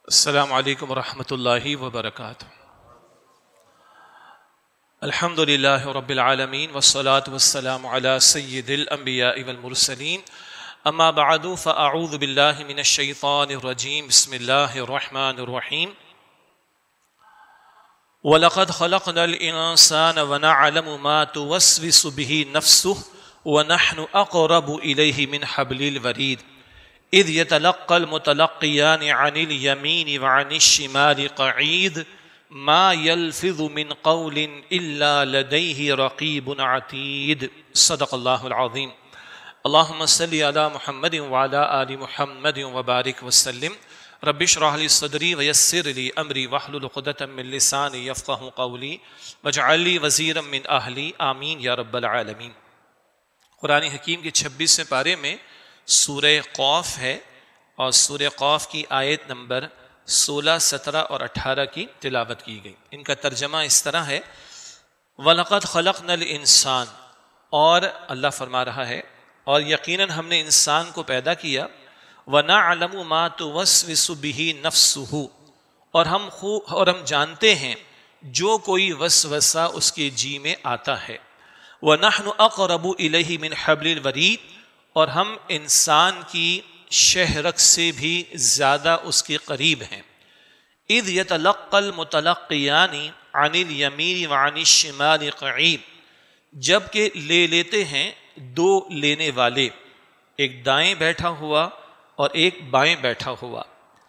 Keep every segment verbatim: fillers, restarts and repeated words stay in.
السلام علیکم ورحمۃ اللہ وبرکاتہ۔ الحمد للہ رب العالمین والصلاة والسلام علی سید الانبیاء والمرسلین، اما بعد فاعوذ باللہ من الشیطان الرجیم، بسم اللہ الرحمن الرحیم۔ وَلَقَدْ خَلَقْنَا الْإِنسَانَ وَنَعْلَمُ مَا تُوَسْوِسُ بِهِ نَفْسُهُ وَنَحْنُ أَقْرَبُ إِلَيْهِ مِنْ حَبْلِ الْوَرِيدِ اذ يتلقى المتلقيان عن اليمين وعن الشمال قعيد ما يلفظ من قول الا لديه رقيب عتيد۔ صدق اللہ العظیم۔ اللهم صل على محمد وعلى آل محمد وبارك وسلم۔ رب اشرح لي صدري ويسر لي امري واحلل عقدة من لساني يفقهوا قولي واجعل لي وزيرا من اهلي آمین یا رب العالمین۔ قرآن حکیم کے چھبیسویں پارے میں سورہ قوف ہے اور سورہ قوف کی آیت نمبر سولہ، سترہ اور اٹھارہ کی تلاوت کی گئی۔ ان کا ترجمہ اس طرح ہے، وَلَقَدْ خَلَقْنَا الْإِنسَانَ، اور اللہ فرما رہا ہے اور یقیناً ہم نے انسان کو پیدا کیا، وَنَعْلَمُ مَا تُوَسْوِسُ بِهِ نَفْسُهُ، اور ہم خوب اور ہم جانتے ہیں جو کوئی وسوسہ اس کے جی میں آتا ہے، وَنَحْنُ أَقْرَبُ إِلَيْهِ مِنْ حَبْلِ الْوَرِيدِ، اور ہم انسان کی شہرک سے بھی زیادہ اس کے قریب ہیں۔ اذ يتلقى المتلقيان عن اليمين وعن الشمال قعيد، جب کہ لے لیتے ہیں دو لینے والے، ایک دائیں بیٹھا ہوا اور ایک بائیں بیٹھا ہوا۔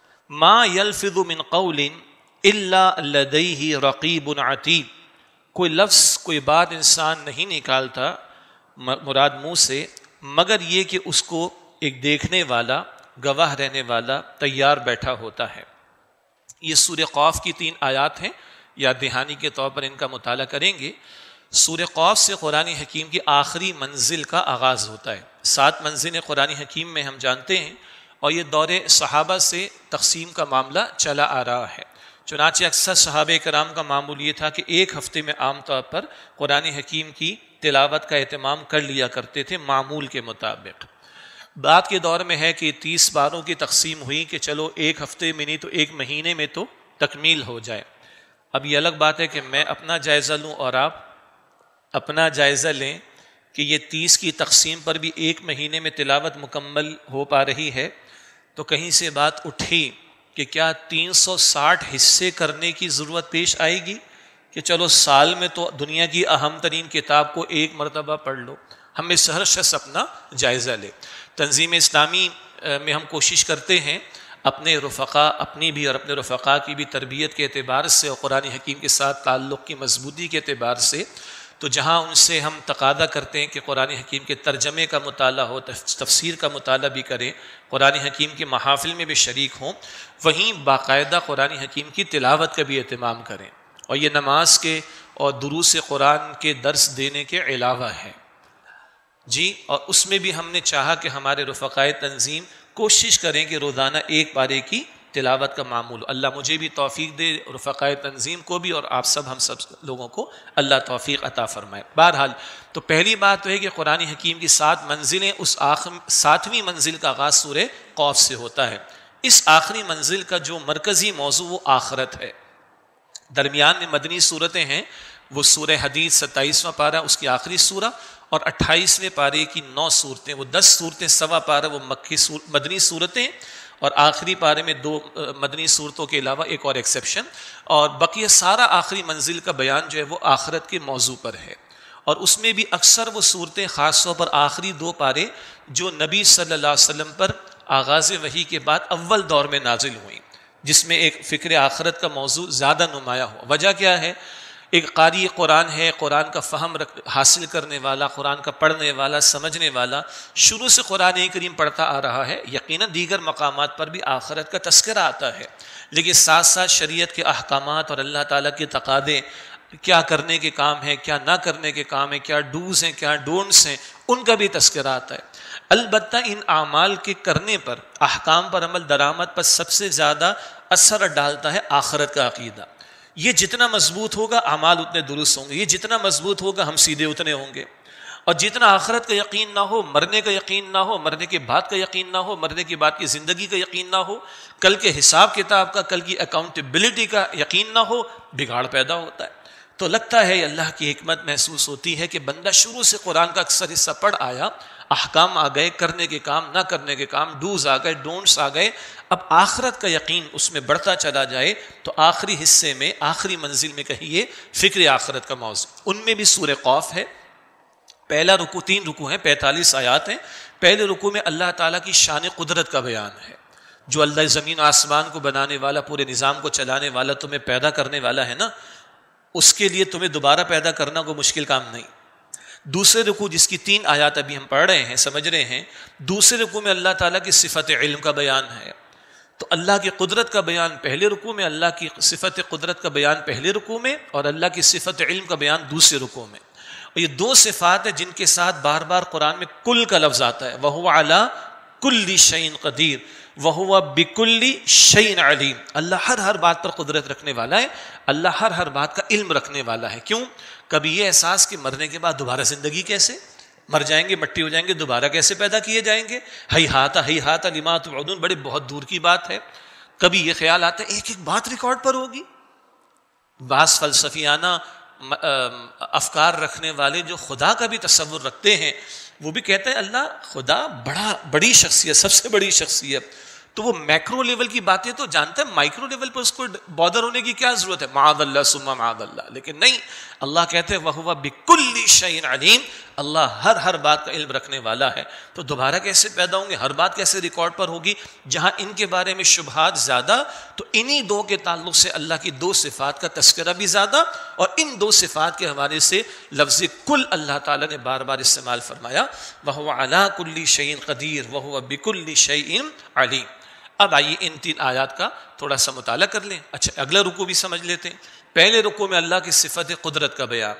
ما يلفظ من قول الا لديه رقيب عتيد، کوئی لفظ کوئی بات انسان نہیں نکالتا مراد منہ سے مگر یہ کہ اس کو ایک دیکھنے والا، گواہ رہنے والا تیار بیٹھا ہوتا ہے۔ یہ سورہ قوف کی تین آیات ہیں، یا دہانی کے طور پر ان کا مطالعہ کریں گے۔ سورہ قوف سے قرآن حکیم کی آخری منزل کا آغاز ہوتا ہے۔ سات منزلیں قرآن حکیم میں ہم جانتے ہیں، اور یہ دور صحابہ سے تقسیم کا معاملہ چلا آ رہا ہے۔ چنانچہ اکثر صحابہ کرام کا معمول یہ تھا کہ ایک ہفتے میں عام طور پر قرآن حکیم کی تلاوت کا اہتمام کر لیا کرتے تھے معمول کے مطابق۔ بعد کے دور میں ہے کہ تیس باروں کی تقسیم ہوئی کہ چلو ایک ہفتے میں نہیں تو ایک مہینے میں تو تکمیل ہو جائے۔ اب یہ الگ بات ہے کہ میں اپنا جائزہ لوں اور آپ اپنا جائزہ لیں کہ یہ تیس کی تقسیم پر بھی ایک مہینے میں تلاوت مکمل ہو پا رہی ہے، تو کہیں سے بات اٹھی کہ کیا تین سو ساٹھ حصے کرنے کی ضرورت پیش آئے گی کہ چلو سال میں تو دنیا کی اہم ترین کتاب کو ایک مرتبہ پڑھ لو۔ ہم اس ہر شخص اپنا جائزہ لے۔ تنظیم اسلامی میں ہم کوشش کرتے ہیں اپنے رفقا اپنی بھی اور اپنے رفقا کی بھی تربیت کے اعتبار سے اور قرآن حکیم کے ساتھ تعلق کی مضبوطی کے اعتبار سے، تو جہاں ان سے ہم تقاضا کرتے ہیں کہ قرآن حکیم کے ترجمے کا مطالعہ ہو، تفسیر کا مطالعہ بھی کریں، قرآن حکیم کے محافل میں بھی شریک ہوں، وہیں باقاعدہ قرآن حکیم کی تلاوت کا بھی اہتمام کریں، اور یہ نماز کے اور دروس قرآن کے درس دینے کے علاوہ ہے جی۔ اور اس میں بھی ہم نے چاہا کہ ہمارے رفقائے تنظیم کوشش کریں کہ روزانہ ایک پارے کی تلاوت کا معمول۔ اللہ مجھے بھی توفیق دے، رفقائے تنظیم کو بھی، اور آپ سب ہم سب لوگوں کو اللہ توفیق عطا فرمائے۔ بہرحال تو پہلی بات تو ہے کہ قرآن حکیم کی سات منزلیں، اس آخر ساتویں منزل کا آغاز سورہ قوف سے ہوتا ہے۔ اس آخری منزل کا جو مرکزی موضوع وہ آخرت ہے۔ درمیان میں مدنی صورتیں ہیں، وہ سورہ حدید ستائیسواں پارہ اس کی آخری سورہ، اور اٹھائیسویں پارے کی نو صورتیں، وہ دس صورتیں سوا پارہ وہ مکی سور مدنی صورتیں، اور آخری پارے میں دو مدنی صورتوں کے علاوہ ایک اور ایکسیپشن، اور بقیہ سارا آخری منزل کا بیان جو ہے وہ آخرت کے موضوع پر ہے۔ اور اس میں بھی اکثر وہ صورتیں، خاص طور پر آخری دو پارے جو نبی صلی اللہ علیہ وسلم پر آغاز وحی کے بعد اول دور میں نازل ہوئیں، جس میں ایک فکر آخرت کا موضوع زیادہ نمایاں ہو۔ وجہ کیا ہے؟ ایک قاری قرآن ہے، قرآن کا فہم حاصل کرنے والا، قرآن کا پڑھنے والا، سمجھنے والا، شروع سے قرآن کریم پڑھتا آ رہا ہے، یقیناً دیگر مقامات پر بھی آخرت کا تذکرہ آتا ہے، لیکن ساتھ ساتھ شریعت کے احکامات اور اللہ تعالیٰ کے تقاضے، کیا کرنے کے کام ہیں، کیا نہ کرنے کے کام ہیں، کیا ڈوز ہیں، کیا ڈونٹس ہیں، ان کا بھی تذکرہ آتا ہے۔ البتہ ان اعمال کے کرنے پر، احکام پر عمل درآمد پر سب سے زیادہ اثر ڈالتا ہے آخرت کا عقیدہ۔ یہ جتنا مضبوط ہوگا اعمال اتنے درست ہوں گے، یہ جتنا مضبوط ہوگا ہم سیدھے اتنے ہوں گے، اور جتنا آخرت کا یقین نہ ہو، مرنے کا یقین نہ ہو، مرنے کے بعد کا یقین نہ ہو، مرنے کے بعد کی زندگی کا یقین نہ ہو، کل کے حساب کتاب کا، کل کی اکاؤنٹیبلٹی کا یقین نہ ہو، بگاڑ پیدا ہوتا ہے۔ تو لگتا ہے اللہ کی حکمت محسوس ہوتی ہے کہ بندہ شروع سے قرآن کا اکثر حصہ پڑھ آیا، احکام آ گئے، کرنے کے کام، نہ کرنے کے کام، ڈوز آ گئے، ڈونٹس آ گئے، اب آخرت کا یقین اس میں بڑھتا چلا جائے تو آخری حصے میں، آخری منزل میں کہیے فکر آخرت کا موضوع۔ ان میں بھی سورہ قاف ہے، پہلا رکوع، تین رکوع ہیں، پینتالیس آیات ہیں۔ پہلے رکوع میں اللہ تعالیٰ کی شان قدرت کا بیان ہے، جو اللہ زمین و آسمان کو بنانے والا، پورے نظام کو چلانے والا، تمہیں پیدا کرنے والا ہے نا، اس کے لیے تمہیں دوبارہ پیدا کرنا کوئی مشکل کام نہیں۔ دوسرے رکوع جس کی تین آیات ابھی ہم پڑھ رہے ہیں، سمجھ رہے ہیں، دوسرے رکوع میں اللہ تعالیٰ کی صفت علم کا بیان ہے۔ تو اللہ کی قدرت کا بیان پہلے رکوع میں، اللہ کی صفت قدرت کا بیان پہلے رکوع میں، اور اللہ کی صفت علم کا بیان دوسرے رکوع میں۔ اور یہ دو صفات ہیں جن کے ساتھ بار بار قرآن میں کل کا لفظ آتا ہے، وَهُوَ عَلَىٰ كُلِّ شَيْءٍ قَدِيرٌ وَهُوَ بِكُلِّ شَيْءٍ عَلِيمٌ۔ اللہ ہر ہر بات پر قدرت رکھنے والا ہے، اللہ ہر ہر بات کا علم رکھنے والا ہے۔ کیوں؟ کبھی یہ احساس کہ مرنے کے بعد دوبارہ زندگی کیسے، مر جائیں گے، مٹی ہو جائیں گے، دوبارہ کیسے پیدا کیے جائیں گے، ہیہات ہیہات لما توعدون، بڑے بہت دور کی بات ہے۔ کبھی یہ خیال آتا ہے ایک ایک بات ریکارڈ پر ہوگی۔ بعض فلسفیانہ افکار رکھنے والے جو خدا کا بھی تصور رکھتے ہیں، وہ بھی کہتے ہیں اللہ خدا بڑا بڑی شخصیت، سب سے بڑی شخصیت، تو وہ میکرو لیول کی باتیں تو جانتا ہے، مائکرو لیول پر اس کو بادر ہونے کی کیا ضرورت ہے، معاذ اللہ ثم معاذ اللہ۔ لیکن نہیں، اللہ کہتے ہیں وَهُوَ بِكُلِّ شَيْءٍ عَلِيمٌ، اللہ ہر ہر بات کا علم رکھنے والا ہے۔ تو دوبارہ کیسے پیدا ہوں گے، ہر بات کیسے ریکارڈ پر ہوگی؟ جہاں ان کے بارے میں شبہات زیادہ، تو انہی دو کے تعلق سے اللہ کی دو صفات کا تذکرہ بھی زیادہ، اور ان دو صفات کے حوالے سے لفظ کل اللہ تعالیٰ نے بار بار استعمال فرمایا، وَهُوَ عَلَىٰ كُلِّ شَيْءٍ قَدِيرٌ وَهُوَ بِكُلِّ شَيْءٍ عَلِيمٌ۔ اب آئیے ان تین آیات کا تھوڑا سا مطالعہ کر لیں۔ اچھا، اگلا رکوع بھی سمجھ لیتے ہیں۔ پہلے رکوع میں اللہ کی صفت قدرت کا بیان،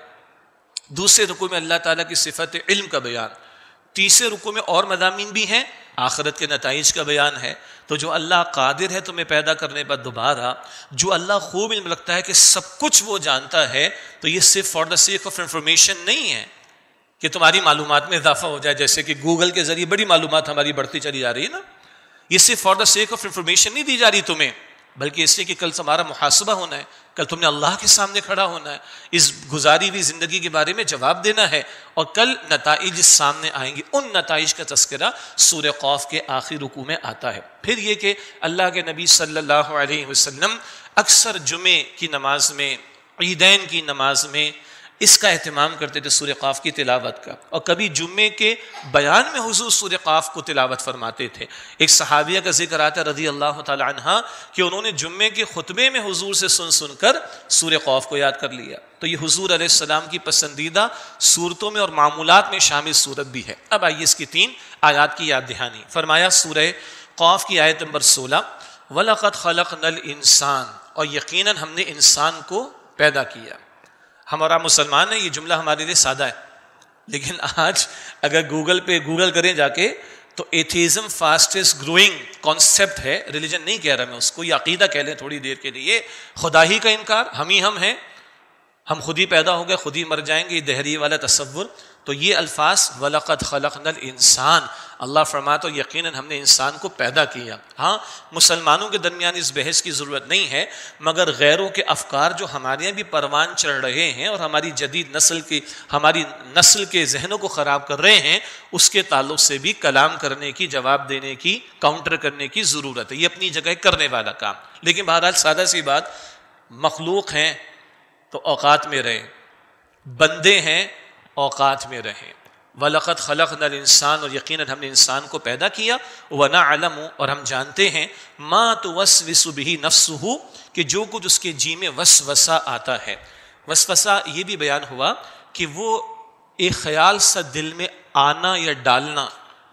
دوسرے رکوع میں اللہ تعالیٰ کی صفت علم کا بیان، تیسرے رکوع میں اور مضامین بھی ہیں، آخرت کے نتائج کا بیان ہے۔ تو جو اللہ قادر ہے تمہیں پیدا کرنے پر دوبارہ، جو اللہ خوب علم رکھتا ہے کہ سب کچھ وہ جانتا ہے، تو یہ صرف for the sake of information نہیں ہے کہ تمہاری معلومات میں اضافہ ہو جائے، جیسے کہ گوگل کے ذریعے بڑی معلومات ہماری بڑھتی چلی جا رہی ہے نا، یہ صرف for the sake of information نہیں دی جا رہی تمہیں، بلکہ اس لیے کہ کل تمہارا محاسبہ ہونا ہے، کل تم نے اللہ کے سامنے کھڑا ہونا ہے، اس گزاری ہوئی زندگی کے بارے میں جواب دینا ہے، اور کل نتائج سامنے آئیں گے۔ ان نتائج کا تذکرہ سورہ قاف کے آخری رکوع میں آتا ہے۔ پھر یہ کہ اللہ کے نبی صلی اللہ علیہ وسلم اکثر جمعے کی نماز میں، عیدین کی نماز میں اس کا اہتمام کرتے تھے، سورہ قاف کی تلاوت کا، اور کبھی جمعے کے بیان میں حضور سورہ قاف کو تلاوت فرماتے تھے۔ ایک صحابیہ کا ذکر آتا ہے رضی اللہ تعالی عنہ کہ انہوں نے جمعے کے خطبے میں حضور سے سن سن کر سورہ قاف کو یاد کر لیا۔ تو یہ حضور علیہ السلام کی پسندیدہ صورتوں میں اور معمولات میں شامل صورت بھی ہے۔ اب آئیے اس کی تین آیات کی یاد دہانی۔ فرمایا سورہ قاف کی آیت نمبر سولہ، وَلَقَدْ خَلَقْنَا الْإِنسَانَ، اور یقیناً ہم نے انسان کو پیدا کیا۔ ہمارا مسلمان ہے، یہ جملہ ہمارے لیے سادہ ہے، لیکن آج اگر گوگل پہ گوگل کریں جا کے تو ایتھیزم فاسٹسٹ گروئنگ کانسیپٹ ہے، ریلیجن نہیں کہہ رہا میں اس کو، یہ عقیدہ کہہ لیں تھوڑی دیر کے لیے، خدا ہی کا انکار، ہم ہی ہم ہیں، ہم خود ہی پیدا ہو گئے، خود ہی مر جائیں گے، یہ دہری والا تصور۔ تو یہ الفاظ وَلَقَدْ خَلَقْنَا الْإِنسَانَ، اللہ فرماتا ہے یقیناً ہم نے انسان کو پیدا کیا۔ ہاں، مسلمانوں کے درمیان اس بحث کی ضرورت نہیں ہے، مگر غیروں کے افکار جو ہمارے یہاں بھی پروان چڑھ رہے ہیں اور ہماری جدید نسل کی ہماری نسل کے ذہنوں کو خراب کر رہے ہیں، اس کے تعلق سے بھی کلام کرنے کی، جواب دینے کی، کاؤنٹر کرنے کی ضرورت ہے۔ یہ اپنی جگہ کرنے والا کام، لیکن بہرحال سادہ سی بات، مخلوق ہیں تو اوقات میں رہیں، بندے ہیں اوقات میں رہیں۔ وَلَقَدْ خَلَقْنَا الْإِنسَانَ، اور یقیناً ہم نے انسان کو پیدا کیا، وَنَعْلَمُ، اور ہم جانتے ہیں، مَا تُوَسْوِسُ بِهِ نَفْسُهُ، کہ جو کچھ اس کے جی میں وسوسہ آتا ہے۔ وسوسہ یہ بھی بیان ہوا کہ وہ ایک خیال سا دل میں آنا یا ڈالنا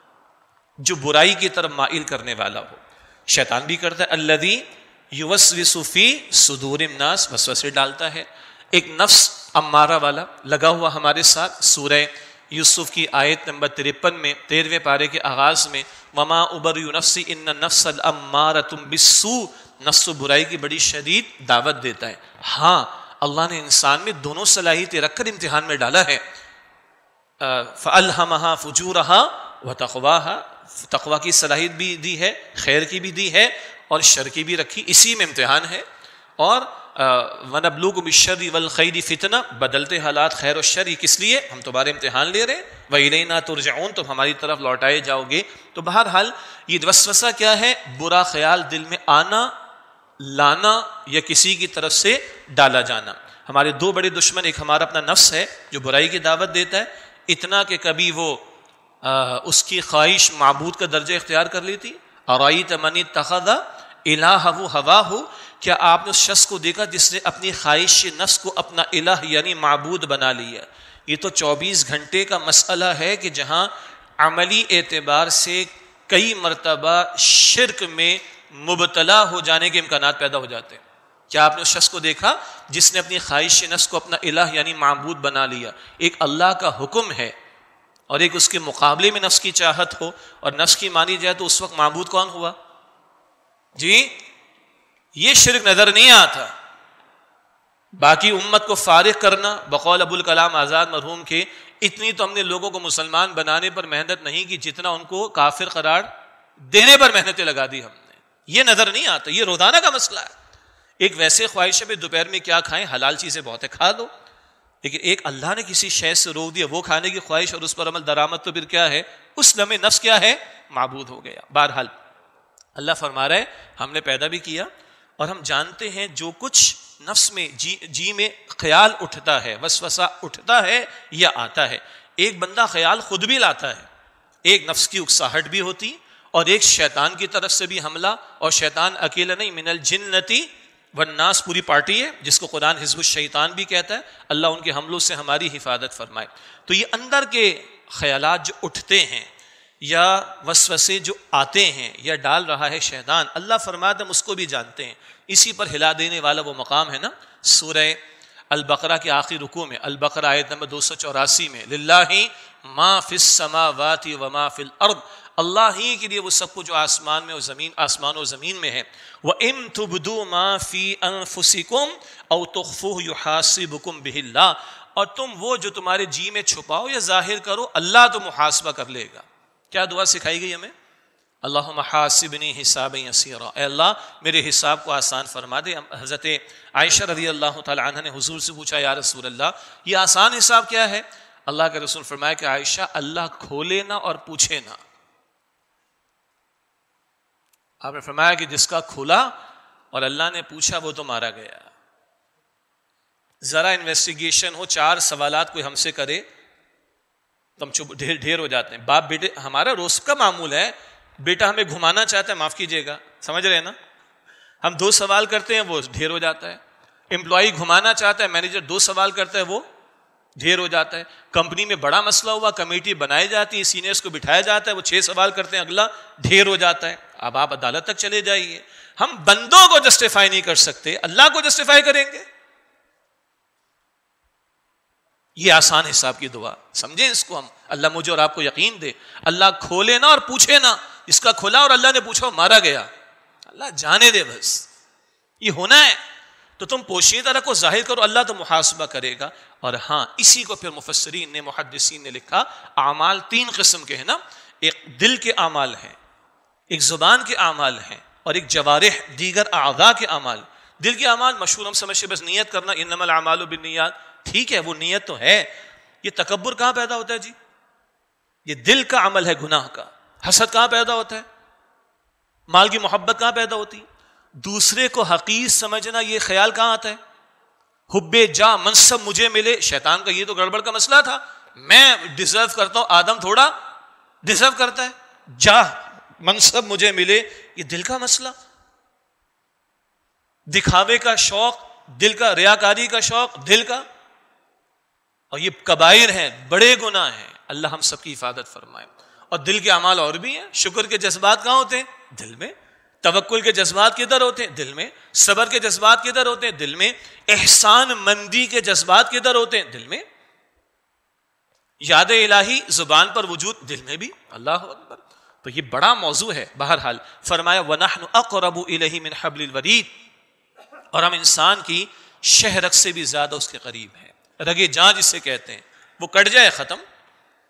جو برائی کی طرف مائل کرنے والا ہو، شیطان بھی کرتا ہے، الَّذِي يُوَسْوِسُ فِي صُدُورِ النَّاسِ، وسوسے ڈالتا ہے۔ ایک نفس امارہ والا لگا ہوا ہمارے ساتھ، سورہ یوسف کی آیت نمبر ترپن میں، تیرہویں پارے کے آغاز میں، وما ابرئ نفسی ان النفس الامارۃ بالسوء، نفس و برائی کی بڑی شدید دعوت دیتا ہے۔ ہاں، اللہ نے انسان میں دونوں صلاحیتیں رکھ کر امتحان میں ڈالا ہے۔ فَأَلْهَمَهَا فُجُورَهَا وَتَقْوَاهَا، تقوی کی صلاحیت بھی دی ہے، خیر کی بھی دی ہے اور شر کی بھی رکھی، اسی میں امتحان ہے۔ اور وَنَبْلُوكُم بِالشَّرِّ وَالْخَيْرِ فتنہ، بدلتے حالات خیر و شر، کس لیے؟ ہم تمہارے امتحان لے رہے ہیں۔ وَإِلَيْنَا تُرْجَعُونَ، تم ہماری طرف لوٹائے جاؤ گے۔ تو بہرحال یہ وسوسہ کیا ہے؟ برا خیال دل میں آنا، لانا یا کسی کی طرف سے ڈالا جانا۔ ہمارے دو بڑے دشمن، ایک ہمارا اپنا نفس ہے جو برائی کی دعوت دیتا ہے، اتنا کہ کبھی وہ آ, اس کی خواہش معبود کا درجہ اختیار کر لیتی۔ اَرَأَيْتَ مَنِ اتَّخَذَ إِلَٰهَهُ هَوَاهُ، کیا آپ نے اس شخص کو دیکھا جس نے اپنی خواہش نفس کو اپنا الہ یعنی معبود بنا لیا؟ یہ تو چوبیس گھنٹے کا مسئلہ ہے کہ جہاں عملی اعتبار سے کئی مرتبہ شرک میں مبتلا ہو جانے کے امکانات پیدا ہو جاتے ہیں۔ کیا آپ نے اس شخص کو دیکھا جس نے اپنی خواہش نفس کو اپنا الہ یعنی معبود بنا لیا؟ ایک اللہ کا حکم ہے اور ایک اس کے مقابلے میں نفس کی چاہت ہو، اور نفس کی مانی جائے تو اس وقت معبود کون ہوا؟ جی یہ شرک نظر نہیں آتا۔ باقی امت کو فارغ کرنا، بقول ابو الکلام آزاد مرحوم کے، اتنی تو ہم نے لوگوں کو مسلمان بنانے پر محنت نہیں کی جتنا ان کو کافر قرار دینے پر محنتیں لگا دی ہم نے۔ یہ نظر نہیں آتا، یہ روزانہ کا مسئلہ ہے۔ ایک ویسے خواہش ہے دوپہر میں کیا کھائیں، حلال چیزیں بہت ہے کھا دو، لیکن ایک اللہ نے کسی شے سے روک دیا، وہ کھانے کی خواہش اور اس پر عمل درآمد، تو پھر کیا ہے؟ اس لمحے نفس کیا ہے؟ معبود ہو گیا۔ بہرحال اللہ فرما رہا ہے ہم نے پیدا بھی کیا اور ہم جانتے ہیں جو کچھ نفس میں جی, جی میں خیال اٹھتا ہے، وسوسہ اٹھتا ہے یا آتا ہے۔ ایک بندہ خیال خود بھی لاتا ہے، ایک نفس کی اکساہٹ بھی ہوتی اور ایک شیطان کی طرف سے بھی حملہ، اور شیطان اکیلا نہیں، من الجنتی والناس پوری پارٹی ہے جس کو قرآن حزب الشیطان بھی کہتا ہے۔ اللہ ان کے حملوں سے ہماری حفاظت فرمائے۔ تو یہ اندر کے خیالات جو اٹھتے ہیں یا وسوسے جو آتے ہیں یا ڈال رہا ہے شیطان، اللہ فرماتا ہم اس کو بھی جانتے ہیں۔ اسی پر ہلا دینے والا وہ مقام ہے نا سورہ البقرہ کے آخری رکوع میں، البقرہ آیت نمبر دو سو چوراسی میں، للہ ما فی السماوات وما فی الارض، اللہ ہی کے لیے وہ سب کچھ جو آسمان میں اور زمین آسمان اور زمین میں ہے۔ وَإِن تُبْدُوا مَا فِي أَنفُسِكُمْ أَوْ تُخْفُوهُ يُحَاسِبُكُم بِهِ اللَّهُ، اور تم وہ جو تمہارے جی میں چھپاؤ یا ظاہر کرو، اللہ تو محاسبہ کر لے گا۔ کیا دعا سکھائی گئی ہمیں؟ اللہم حاسبنی حسابا یسیرا، اے اللہ میرے حساب کو آسان فرما دے۔ حضرت عائشہ رضی اللہ تعالی عنہ نے حضور سے پوچھا یا رسول اللہ یہ آسان حساب کیا ہے؟ اللہ کے رسول فرمایا کہ عائشہ اللہ کھولے نہ اور پوچھے نہ۔ آپ نے فرمایا کہ جس کا کھلا اور اللہ نے پوچھا وہ تو مارا گیا۔ ذرا انویسٹیگیشن ہو، چار سوالات کوئی ہم سے کرے تو ہم چپ ڈھیر ڈھیر ہو جاتے ہیں۔ باپ بیٹے، ہمارا روز کا معمول ہے، بیٹا ہمیں گھمانا چاہتا ہے، معاف کیجیے گا، سمجھ رہے ہیں نا، ہم دو سوال کرتے ہیں وہ ڈھیر ہو جاتا ہے۔ امپلائی گھمانا چاہتا ہے، مینیجر دو سوال کرتا ہے وہ ڈھیر ہو جاتا ہے۔ کمپنی میں بڑا مسئلہ ہوا، کمیٹی بنائی جاتی ہے، سینئرز کو بٹھایا جاتا ہے، وہ چھ سوال کرتے ہیں، اگلا ڈھیر ہو جاتا ہے۔ اب آپ عدالت تک چلے جائیے، ہم بندوں کو جسٹیفائی نہیں کر سکتے، اللہ کو جسٹیفائی کریں گے؟ یہ آسان حساب کی دعا، سمجھیں اس کو ہم، اللہ مجھے اور آپ کو یقین دے۔ اللہ کھولے نہ اور پوچھے نہ، اس کا کھلا اور اللہ نے پوچھا مارا گیا، اللہ جانے دے، بس یہ ہونا ہے تو تم پوشیدہ رکھو، ظاہر کرو، اللہ تو محاسبہ کرے گا۔ اور ہاں اسی کو پھر مفسرین نے، محدثین نے لکھا، اعمال تین قسم کے ہیں نا، ایک دل کے اعمال ہیں، ایک زبان کے اعمال ہیں، اور ایک جوارح دیگر اعضاء کے اعمال۔ دل کے اعمال مشہور ہم سمجھتے بس نیت کرنا، انما الاعمال بالنیات، ٹھیک ہے وہ نیت تو ہے، یہ تکبر کہاں پیدا ہوتا ہے جی؟ یہ دل کا عمل ہے گناہ کا۔ حسد کہاں پیدا ہوتا ہے؟ مال کی محبت کہاں پیدا ہوتی ہے؟ دوسرے کو حقیر سمجھنا، یہ خیال کہاں آتا ہے؟ حب جا، منصب مجھے ملے، شیطان کا یہ تو گڑبڑ کا مسئلہ تھا، میں ڈیزرو کرتا ہوں، آدم تھوڑا ڈیزرو کرتا ہے، جا منصب مجھے ملے، یہ دل کا مسئلہ۔ دکھاوے کا شوق دل کا، ریاکاری کا شوق دل کا، اور یہ کبائر ہیں، بڑے گناہ ہیں، اللہ ہم سب کی حفاظت فرمائے۔ اور دل کے اعمال اور بھی ہیں، شکر کے جذبات کہاں ہوتے ہیں؟ دل میں۔ توکل کے جذبات کدھر ہوتے ہیں؟ دل میں۔ صبر کے جذبات کدھر ہوتے ہیں؟ دل میں۔ احسان مندی کے جذبات کدھر ہوتے ہیں؟ دل میں۔ یاد الہی زبان پر وجود، دل میں بھی، اللہ اکبر۔ تو یہ بڑا موضوع ہے۔ بہرحال فرمایا وَنَحْنُ أَقْرَبُ إِلَيْهِ مِنْ حَبْلِ الْوَرِيدِ، اور ہم انسان کی شہرگ سے بھی زیادہ اس کے قریب ہیں۔ رگے جاں جسے کہتے ہیں، وہ کٹ جائے ختم،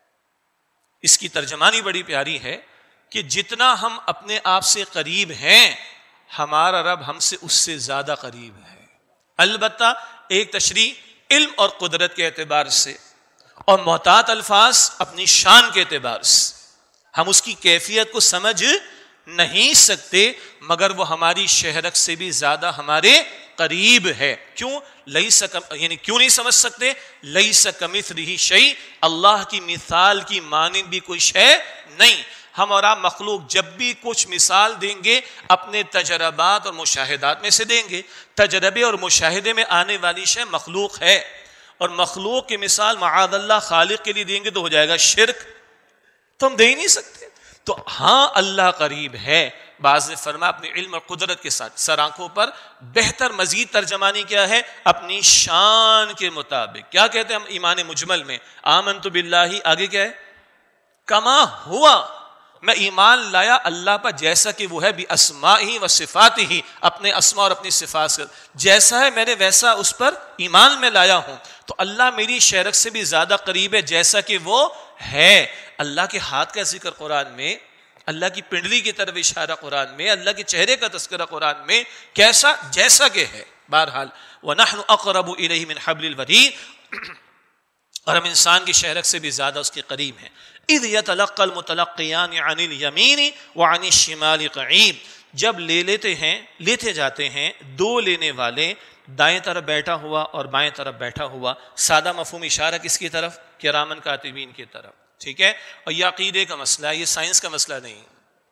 اس کی ترجمانی بڑی پیاری ہے کہ جتنا ہم اپنے آپ سے قریب ہیں ہمارا رب ہم سے اس سے زیادہ قریب ہے. البتہ ایک تشریح علم اور قدرت کے اعتبار سے اور محتاط الفاظ اپنی شان کے اعتبار سے ہم اس کی کیفیت کو سمجھ نہیں سکتے، مگر وہ ہماری شہرت سے بھی زیادہ ہمارے قریب ہے. کیوں لیس یعنی کیوں نہیں سمجھ سکتے؟ لیس کمثلہ شیء، اللہ کی مثال کی مانند بھی کوئی شے نہیں. ہم اور آپ مخلوق جب بھی کچھ مثال دیں گے اپنے تجربات اور مشاہدات میں سے دیں گے. تجربے اور مشاہدے میں آنے والی شے مخلوق ہے، اور مخلوق کی مثال معاذ اللہ خالق کے لیے دیں گے تو ہو جائے گا شرک، تو ہم دے ہی نہیں سکتے. تو ہاں اللہ قریب ہے. بعض نے فرمایا اپنے علم اور قدرت کے ساتھ سر آنکھوں پر. بہتر مزید ترجمانی کیا ہے؟ اپنی شان کے مطابق. کیا کہتے ہیں ہم ایمان مجمل میں؟ آمنت باللہ، آگے کیا ہے؟ کما ہوا، میں ایمان لایا اللہ پر جیسا کہ وہ ہے، باسمائہ و صفاتہ، اپنے اسماء اور اپنی صفات سے جیسا ہے میں نے ویسا اس پر ایمان میں لایا ہوں. تو اللہ میری شہرت سے بھی زیادہ قریب ہے جیسا کہ وہ ہے. اللہ کے ہاتھ کا ذکر قرآن میں، اللہ کی پنڈلی کی طرف اشارہ قرآن میں، اللہ کے چہرے کا تذکرہ قرآن میں، کیسا؟ جیسا کہ ہے. بہرحال وَنَحْنُ أَقْرَبُ إِلَيْهِ مِنْ حَبْلِ الْوَرِيدِ، اور ہم انسان کی شہرت سے بھی زیادہ اس کے قریب ہیں. اِذْ يَتَلَقَّى الْمُتَلَقِّيَانِ عَنِ الْيَمِينِ وَعَنِ الشِّمَالِ قَعِيدٌ، جب لے لیتے ہیں لیتے جاتے ہیں دو لینے والے دائیں طرف بیٹھا ہوا اور بائیں طرف بیٹھا ہوا. سادہ مفہوم اشارہ کس کی طرف؟ کرامن کاتبین کی طرف. ٹھیک ہے. اور یہ عقیدے کا مسئلہ ہے، یہ سائنس کا مسئلہ نہیں.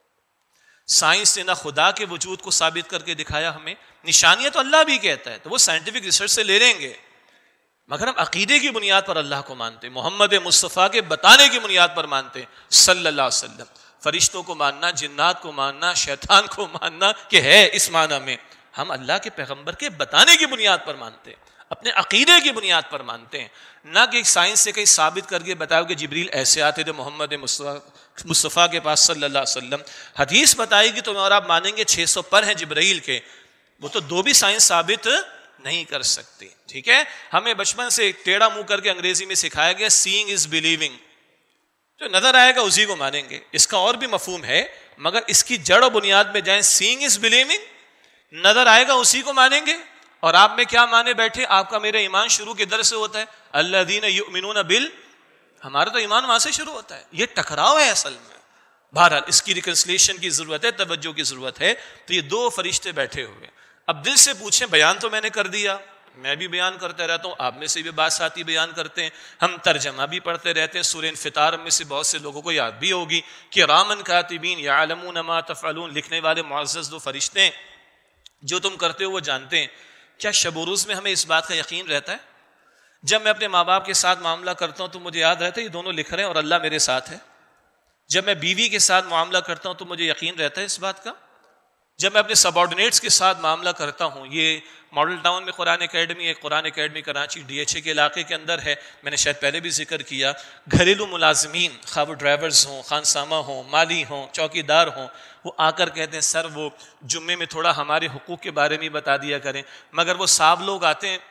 سائنس نے نہ خدا کے وجود کو ثابت کر کے دکھایا ہمیں، نشانیاں تو اللہ بھی کہتا ہے تو وہ سائنٹیفک ریسرچ سے لے لیں گے، مگر ہم عقیدے کی بنیاد پر اللہ کو مانتے ہیں، محمد مصطفیٰ کے بتانے کی بنیاد پر مانتے ہیں صلی اللہ علیہ وسلم. فرشتوں کو ماننا، جنات کو ماننا، شیطان کو ماننا کہ ہے اس معنی میں، ہم اللہ کے پیغمبر کے بتانے کی بنیاد پر مانتے ہیں، اپنے عقیدے کی بنیاد پر مانتے ہیں، نہ کہ ایک سائنس سے کہیں ثابت کر کے بتاؤ کہ جبریل ایسے آتے تھے محمد مصطفیٰ کے پاس صلی اللہ علیہ وسلم. حدیث بتائے گی تو اور آپ مانیں گے چھ سو پر ہیں جبرائیل کے، وہ تو دو بھی سائنس ثابت نہیں کر سکتی. ٹھیک ہے. ہمیں بچپن سے ٹیڑھا منہ کر کے انگریزی میں سکھایا گیا سینگ از بلیونگ، جو نظر آئے گا اسی کو مانیں گے. اس کا اور بھی مفہوم ہے مگر اس کی جڑ و بنیاد میں جائیں، سینگ از بلیونگ، نظر آئے گا اسی کو مانیں گے. اور آپ میں کیا مانے بیٹھے؟ آپ کا میرا ایمان شروع کے در سے ہوتا ہے الذین یؤمنون بال، ہمارا تو ایمان وہاں سے شروع ہوتا ہے. یہ ٹکراؤ ہے اصل میں. بہرحال اس کی ریکنسلیشن کی ضرورت ہے، توجہ کی ضرورت ہے. تو یہ دو فرشتے بیٹھے ہوئے. اب دل سے پوچھیں، بیان تو میں نے کر دیا، میں بھی بیان کرتا رہتا ہوں، آپ میں سے بھی بات ساتھی بیان کرتے ہیں، ہم ترجمہ بھی پڑھتے رہتے ہیں. سورہ انفطار میں سے بہت سے لوگوں کو یاد بھی ہوگی کرامن کاتبین یعلمون ما تفعلون، لکھنے والے معزز دو فرشتے ہیں، جو تم کرتے ہو وہ جانتے ہیں. کیا شب و روز میں ہمیں اس بات کا یقین رہتا ہے؟ جب میں اپنے ماں باپ کے ساتھ معاملہ کرتا ہوں تو مجھے یاد رہتا ہے یہ دونوں لکھ رہے ہیں اور اللہ میرے ساتھ ہے. جب میں بیوی کے ساتھ معاملہ کرتا ہوں تو مجھے یقین رہتا ہے اس بات کا. جب میں اپنے سب آرڈینیٹس کے ساتھ معاملہ کرتا ہوں، یہ ماڈل ٹاؤن میں قرآن اکیڈمی ہے، قرآن academy Karachi D H A کے علاقے کے اندر ہے، میں نے شاید پہلے بھی ذکر کیا. گھریلو ملازمین، خواہ وہ ڈرائیورز ہوں، خانسامہ ہوں، مالی ہوں، چوکی دار ہوں، وہ آ کر کہتے ہیں سر وہ جمعے میں تھوڑا ہمارے حقوق کے بارے میں بتا دیا کریں. مگر وہ صاحب لوگ آتے ہیں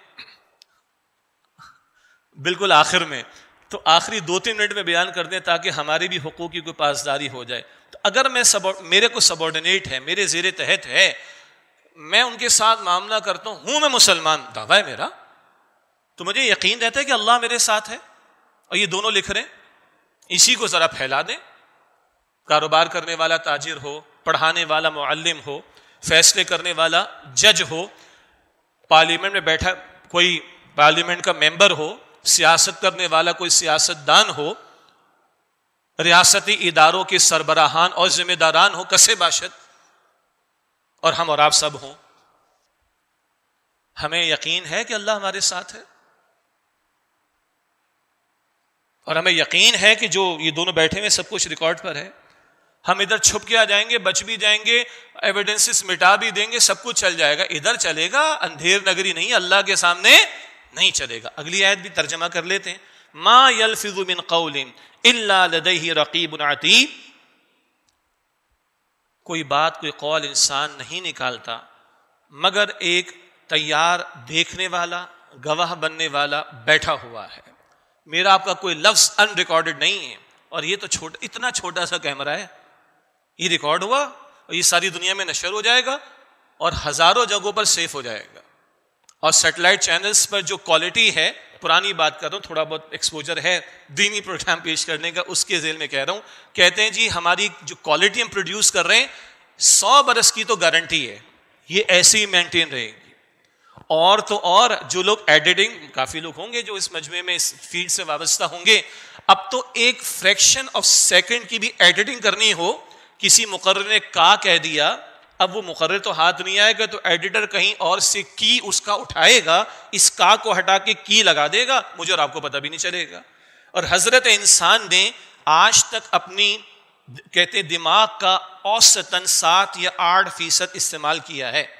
بالکل آخر میں، تو آخری دو تین منٹ میں بیان کر دیں تاکہ ہمارے بھی حقوق کی کوئی پاسداری ہو جائے. تو اگر میں سب میرے کو سب آرڈینیٹ ہے، میرے زیر تحت ہے، میں ان کے ساتھ معاملہ کرتا ہوں، ہوں میں مسلمان، دعویٰ ہے میرا، تو مجھے یقین رہتا ہے کہ اللہ میرے ساتھ ہے اور یہ دونوں لکھ رہے ہیں. اسی کو ذرا پھیلا دیں. کاروبار کرنے والا تاجر ہو، پڑھانے والا معلم ہو، فیصلے کرنے والا جج ہو، پارلیمنٹ میں بیٹھا کوئی پارلیمنٹ کا ممبر ہو، سیاست کرنے والا کوئی سیاست دان ہو، ریاستی اداروں کے سربراہان اور ذمہ داران ہو، کسے باشد، اور ہم اور آپ سب ہوں، ہمیں یقین ہے کہ اللہ ہمارے ساتھ ہے. اور ہمیں یقین ہے کہ جو یہ دونوں بیٹھے ہوئے سب کچھ ریکارڈ پر ہے. ہم ادھر چھپ کے آ جائیں گے، بچ بھی جائیں گے، ایویڈنسز مٹا بھی دیں گے، سب کچھ چل جائے گا. ادھر چلے گا، اندھیر نگری نہیں، اللہ کے سامنے نہیں چلے گا. اگلی آیت بھی ترجمہ کر لیتے ہیں. ما یلفظ من قول الا لدیہ رقیب عتید، کوئی بات کوئی قول انسان نہیں نکالتا مگر ایک تیار دیکھنے والا، گواہ بننے والا بیٹھا ہوا ہے. میرا آپ کا کوئی لفظ ان ریکارڈڈ نہیں ہے، اور یہ تو چھوٹا اتنا چھوٹا سا کیمرہ ہے، یہ ریکارڈ ہوا اور یہ ساری دنیا میں نشر ہو جائے گا اور ہزاروں جگہوں پر سیف ہو جائے گا. اور سیٹلائٹ چینلز پر جو کوالٹی ہے، پرانی بات کر رہا ہوں، تھوڑا بہت ایکسپوجر ہے دینی پروگرام پیش کرنے کا، اس کے ذیل میں کہہ رہا ہوں. کہتے ہیں جی ہماری جو کوالٹی ہم پروڈیوس کر رہے ہیں سو برس کی تو گارنٹی ہے، یہ ایسی ہی مینٹین رہے گی. اور تو اور جو لوگ ایڈیٹنگ، کافی لوگ ہوں گے جو اس مجمع میں اس فیلڈ سے وابستہ ہوں گے، اب تو ایک فریکشن آف سیکنڈ کی بھی ایڈیٹنگ کرنی ہو، کسی مقرر نے کا کہہ دیا، اب وہ مقرر تو ہاتھ نہیں آئے گا تو ایڈیٹر کہیں اور سے کی اس کا اٹھائے گا، اس کا کو ہٹا کے کی لگا دے گا، مجھے اور آپ کو پتہ بھی نہیں چلے گا. اور حضرت انسان نے آج تک اپنی کہتے دماغ کا اوسطاً سات یا آٹھ فیصد استعمال کیا ہے.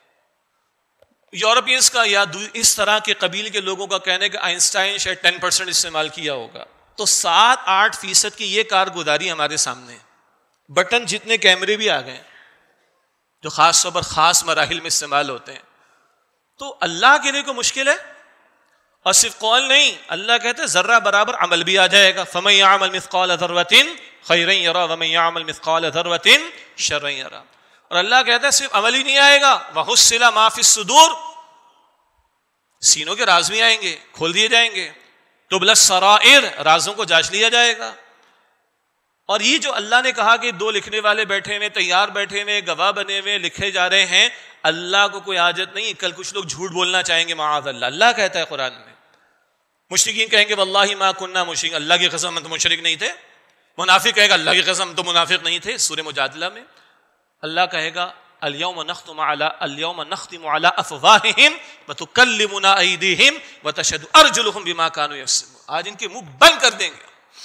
یورپینز کا یا اس طرح کے قبیل کے لوگوں کا کہنے کہ آئنسٹائن شاید ٹین پرسینٹ استعمال کیا ہوگا. تو سات آٹھ فیصد کی یہ کارگزاری ہمارے سامنے. بٹن جتنے کیمرے بھی آ گئے جو خاص طور پر خاص مراحل میں استعمال ہوتے ہیں. تو اللہ کے لیے کوئی مشکل ہے؟ اور صرف قول نہیں، اللہ کہتے ہیں ذرہ برابر عمل بھی آ جائے گا. فَمَن يَعْمَلْ مِثْقَالَ ذَرَّةٍ خَيْرًا يَرَهُ وَمَن يَعْمَلْ مِثْقَالَ ذَرَّةٍ شَرًّا يَرَهُ. اور اللہ کہتا ہے صرف عمل ہی نہیں آئے گا، وَحُصِّلَ مَا فِي الصُّدُورِ، سینوں کے راز بھی آئیں گے، کھول دیے جائیں گے. تُبْلَى السَّرَائِرُ، رازوں کو جانچ لیا جائے گا. اور یہ جو اللہ نے کہا کہ دو لکھنے والے بیٹھے ہوئے، تیار بیٹھے ہوئے، گواہ بنے ہوئے، لکھے جا رہے ہیں، اللہ کو کوئی حاجت نہیں. کل کچھ لوگ جھوٹ بولنا چاہیں گے معاذ اللہ. اللہ کہتا ہے قرآن میں، مشرکین کہیں گے واللہ ما کننا مشرک، اللہ کی قسم ہم تو مشرک نہیں تھے. منافق کہے گا اللہ کی قسم تو منافق نہیں تھے. سورہ مجادلہ میں اللہ کہے گا الیوم نختم علی الیوم نختم علی افواہہم وتکلمنا ایدیہم وتشہد ارجلہم بما کانوا یکسبون. آج ان کے منہ بند کر دیں گے،